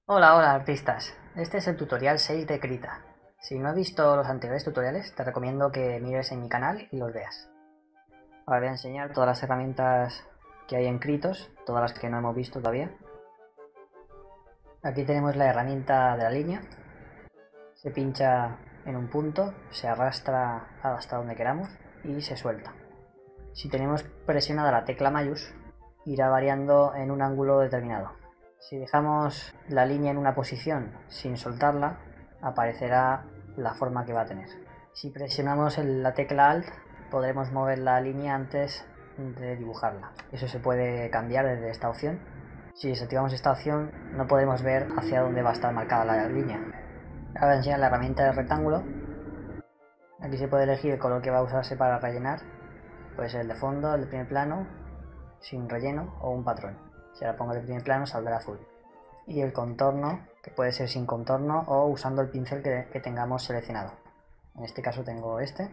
Hola, hola artistas. Este es el tutorial 6 de Krita. Si no has visto los anteriores tutoriales, te recomiendo que mires en mi canal y los veas. Ahora voy a enseñar todas las herramientas que hay en Kritos, todas las que no hemos visto todavía. Aquí tenemos la herramienta de la línea. Se pincha en un punto, se arrastra hasta donde queramos y se suelta. Si tenemos presionada la tecla Mayús, irá variando en un ángulo determinado. Si dejamos la línea en una posición sin soltarla, aparecerá la forma que va a tener. Si presionamos la tecla Alt, podremos mover la línea antes de dibujarla. Eso se puede cambiar desde esta opción. Si desactivamos esta opción, no podremos ver hacia dónde va a estar marcada la línea. Ahora voy a enseñar la herramienta del rectángulo. Aquí se puede elegir el color que va a usarse para rellenar. Puede ser el de fondo, el de primer plano, sin relleno o un patrón. Si ahora pongo el de primer plano saldrá azul. Y el contorno, que puede ser sin contorno o usando el pincel que tengamos seleccionado. En este caso tengo este.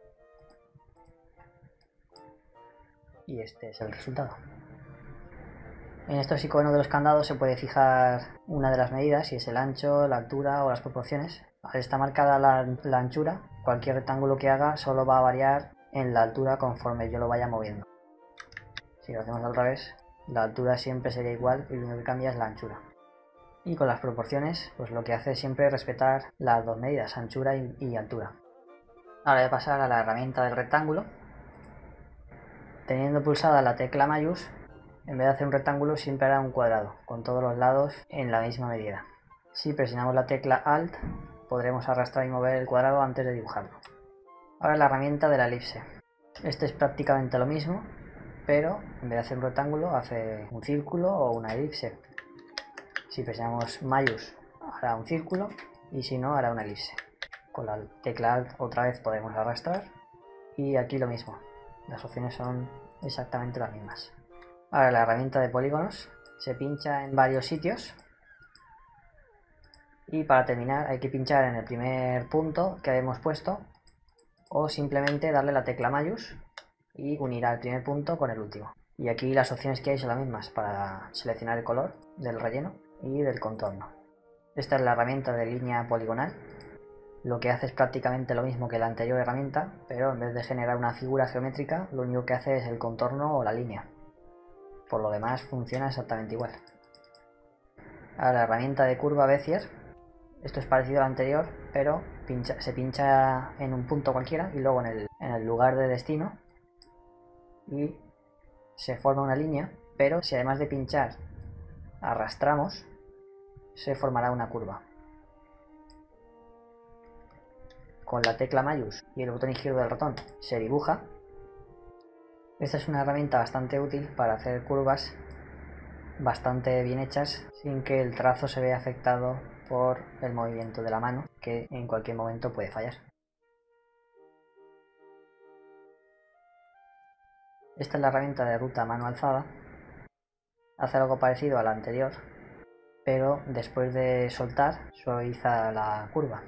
Y este es el resultado. En estos iconos de los candados se puede fijar una de las medidas, si es el ancho, la altura o las proporciones. Al estar marcada la anchura, cualquier rectángulo que haga solo va a variar en la altura conforme yo lo vaya moviendo. Si lo hacemos al revés, la altura siempre sería igual y lo único que cambia es la anchura. Y con las proporciones, pues lo que hace es siempre respetar las dos medidas, anchura y altura. Ahora voy a pasar a la herramienta del rectángulo. Teniendo pulsada la tecla Mayús, en vez de hacer un rectángulo siempre hará un cuadrado, con todos los lados en la misma medida. Si presionamos la tecla Alt, podremos arrastrar y mover el cuadrado antes de dibujarlo. Ahora la herramienta de la elipse. Este es prácticamente lo mismo, pero en vez de hacer un rectángulo hace un círculo o una elipse. Si presionamos Mayús hará un círculo y si no hará una elipse. Con la tecla Alt otra vez podemos arrastrar y aquí lo mismo. Las opciones son exactamente las mismas. Ahora la herramienta de polígonos se pincha en varios sitios y para terminar hay que pinchar en el primer punto que hemos puesto o simplemente darle la tecla Mayús y unirá el primer punto con el último. Y aquí las opciones que hay son las mismas para seleccionar el color del relleno y del contorno. Esta es la herramienta de línea poligonal. Lo que hace es prácticamente lo mismo que la anterior herramienta, pero en vez de generar una figura geométrica, lo único que hace es el contorno o la línea. Por lo demás funciona exactamente igual. Ahora la herramienta de curva Bezier. Esto es parecido al anterior, pero se pincha en un punto cualquiera y luego en el lugar de destino y se forma una línea, pero si además de pinchar arrastramos, se formará una curva. Con la tecla Mayús y el botón izquierdo del ratón se dibuja. Esta es una herramienta bastante útil para hacer curvas bastante bien hechas sin que el trazo se vea afectado por el movimiento de la mano, que en cualquier momento puede fallar. Esta es la herramienta de ruta a mano alzada. Hace algo parecido a la anterior, pero después de soltar suaviza la curva.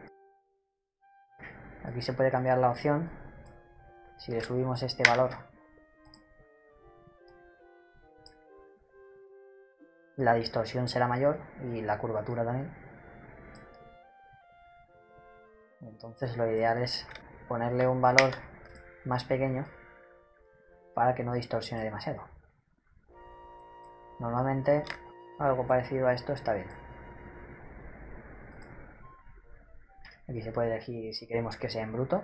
Aquí se puede cambiar la opción. Si le subimos este valor, la distorsión será mayor y la curvatura también. Entonces lo ideal es ponerle un valor más pequeño para que no distorsione demasiado. Normalmente algo parecido a esto está bien. Aquí se puede elegir si queremos que sea en bruto,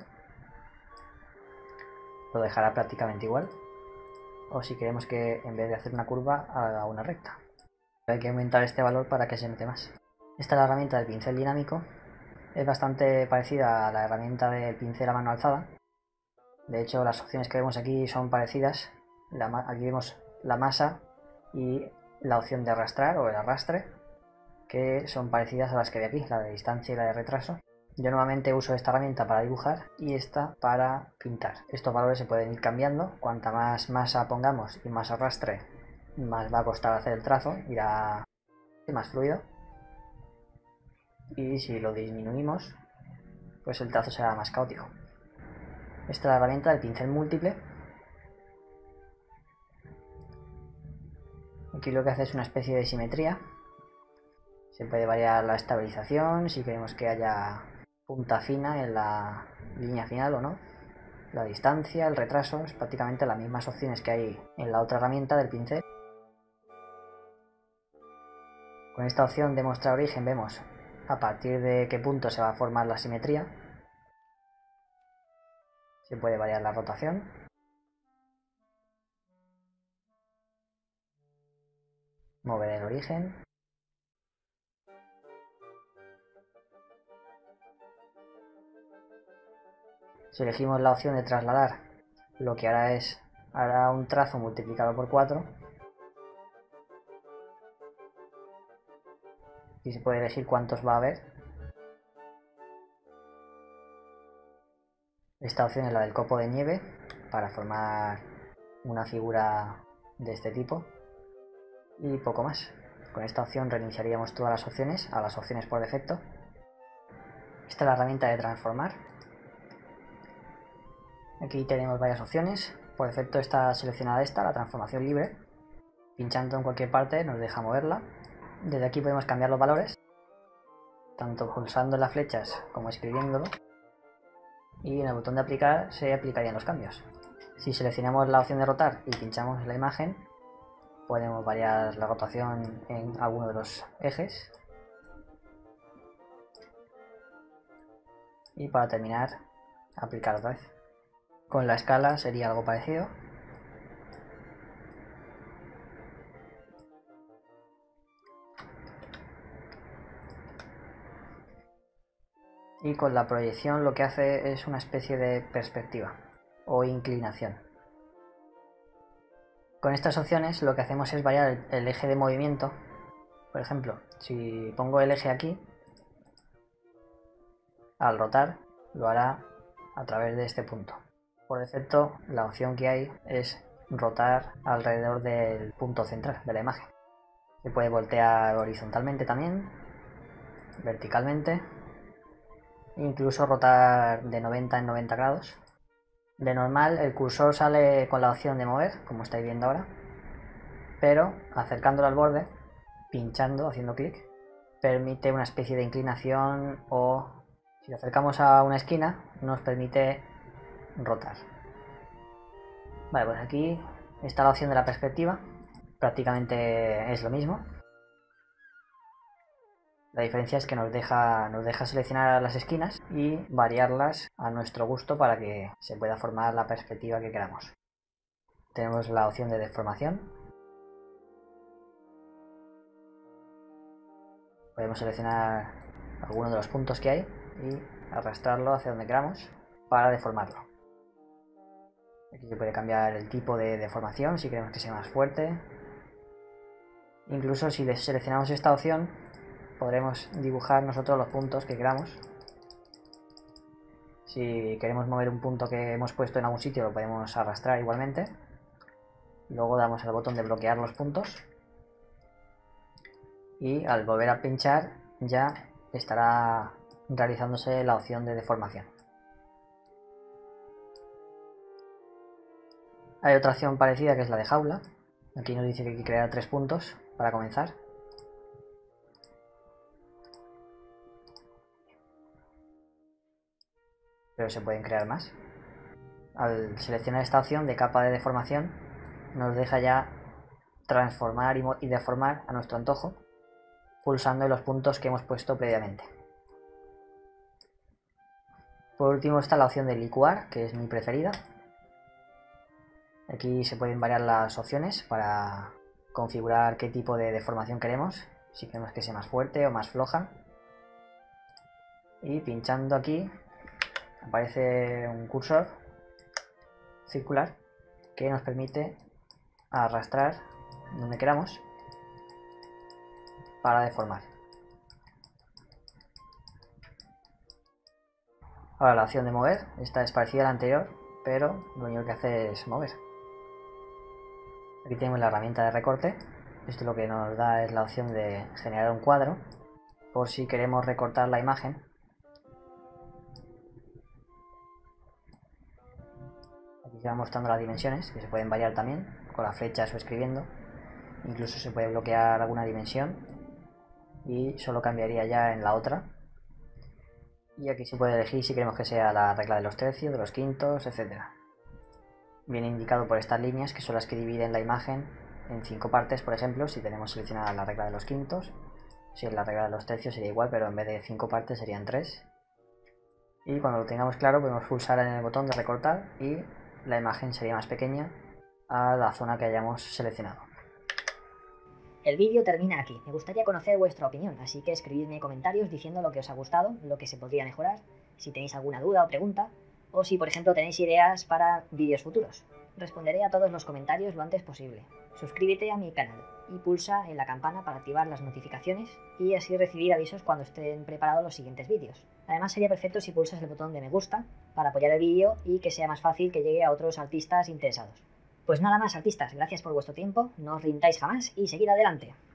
lo dejará prácticamente igual, o si queremos que en vez de hacer una curva haga una recta. Hay que aumentar este valor para que se note más. Esta es la herramienta del pincel dinámico. Es bastante parecida a la herramienta del pincel a mano alzada. De hecho, las opciones que vemos aquí son parecidas. Aquí vemos la masa y la opción de arrastrar o el arrastre, que son parecidas a las que ve aquí, la de distancia y la de retraso. Yo normalmente uso esta herramienta para dibujar y esta para pintar. Estos valores se pueden ir cambiando. Cuanta más masa pongamos y más arrastre, más va a costar hacer el trazo, irá más fluido. Y si lo disminuimos, pues el trazo será más caótico. Esta es la herramienta del pincel múltiple. Aquí lo que hace es una especie de simetría. Se puede variar la estabilización, si queremos que haya punta fina en la línea final o no. La distancia, el retraso, es prácticamente las mismas opciones que hay en la otra herramienta del pincel. Con esta opción de mostrar origen vemos a partir de qué punto se va a formar la simetría. Se puede variar la rotación. Mover el origen. Si elegimos la opción de trasladar, lo que hará un trazo multiplicado por 4. Y se puede elegir cuántos va a haber. Esta opción es la del copo de nieve, para formar una figura de este tipo. Y poco más. Con esta opción reiniciaríamos todas las opciones a las opciones por defecto. Esta es la herramienta de transformar. Aquí tenemos varias opciones. Por defecto está seleccionada esta, la transformación libre. Pinchando en cualquier parte nos deja moverla. Desde aquí podemos cambiar los valores, tanto pulsando en las flechas como escribiéndolo. Y en el botón de aplicar se aplicarían los cambios. Si seleccionamos la opción de rotar y pinchamos en la imagen, podemos variar la rotación en alguno de los ejes. Y para terminar, aplicar otra vez. Con la escala sería algo parecido. Y con la proyección lo que hace es una especie de perspectiva o inclinación. Con estas opciones lo que hacemos es variar el eje de movimiento. Por ejemplo, si pongo el eje aquí, al rotar lo hará a través de este punto. Por defecto, la opción que hay es rotar alrededor del punto central de la imagen. Se puede voltear horizontalmente también, verticalmente, incluso rotar de 90 en 90 grados. De normal el cursor sale con la opción de mover, como estáis viendo ahora, pero acercándolo al borde, pinchando, haciendo clic, permite una especie de inclinación, o si lo acercamos a una esquina nos permite rotar. Vale, pues aquí está la opción de la perspectiva, prácticamente es lo mismo. La diferencia es que nos deja seleccionar las esquinas y variarlas a nuestro gusto para que se pueda formar la perspectiva que queramos. Tenemos la opción de deformación. Podemos seleccionar alguno de los puntos que hay y arrastrarlo hacia donde queramos para deformarlo. Aquí se puede cambiar el tipo de deformación si queremos que sea más fuerte. Incluso si seleccionamos esta opción, podremos dibujar nosotros los puntos que queramos. Si queremos mover un punto que hemos puesto en algún sitio, lo podemos arrastrar igualmente. Luego damos al botón de bloquear los puntos. Y al volver a pinchar ya estará realizándose la opción de deformación. Hay otra opción parecida que es la de jaula. Aquí nos dice que hay que crear 3 puntos para comenzar. Pero se pueden crear más. Al seleccionar esta opción de capa de deformación nos deja ya transformar y deformar a nuestro antojo, pulsando en los puntos que hemos puesto previamente. Por último está la opción de licuar, que es mi preferida. Aquí se pueden variar las opciones para configurar qué tipo de deformación queremos, si queremos que sea más fuerte o más floja. Y pinchando aquí aparece un cursor circular que nos permite arrastrar donde queramos para deformar. Ahora la opción de mover, esta es parecida a la anterior, pero lo único que hace es mover. Aquí tenemos la herramienta de recorte. Esto lo que nos da es la opción de generar un cuadro por si queremos recortar la imagen. Aquí se van mostrando las dimensiones, que se pueden variar también con las flechas o escribiendo. Incluso se puede bloquear alguna dimensión y solo cambiaría ya en la otra. Y aquí se puede elegir si queremos que sea la regla de los tercios, de los quintos, etc. Viene indicado por estas líneas, que son las que dividen la imagen en 5 partes, por ejemplo, si tenemos seleccionada la regla de los quintos. Si es la regla de los tercios sería igual, pero en vez de 5 partes serían 3. Y cuando lo tengamos claro podemos pulsar en el botón de recortar y la imagen sería más pequeña a la zona que hayamos seleccionado. El vídeo termina aquí. Me gustaría conocer vuestra opinión, así que escribidme comentarios diciendo lo que os ha gustado, lo que se podría mejorar, si tenéis alguna duda o pregunta, o si por ejemplo tenéis ideas para vídeos futuros. Responderé a todos los comentarios lo antes posible. Suscríbete a mi canal y pulsa en la campana para activar las notificaciones y así recibir avisos cuando estén preparados los siguientes vídeos. Además sería perfecto si pulsas el botón de me gusta para apoyar el vídeo y que sea más fácil que llegue a otros artistas interesados. Pues nada más, artistas, gracias por vuestro tiempo, no os rindáis jamás y seguid adelante.